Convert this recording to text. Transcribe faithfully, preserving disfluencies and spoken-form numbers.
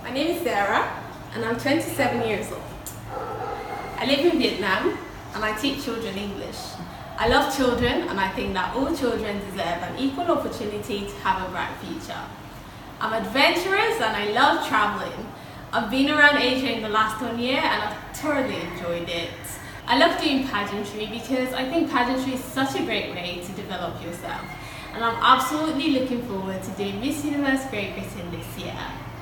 My name is Sarah and I'm twenty-seven years old. I live in Vietnam and I teach children English. I love children and I think that all children deserve an equal opportunity to have a bright future. I'm adventurous and I love traveling. I've been around Asia in the last one year and I've thoroughly enjoyed it. I love doing pageantry because I think pageantry is such a great way to develop yourself. And I'm absolutely looking forward to doing Miss Universe Great Britain this year.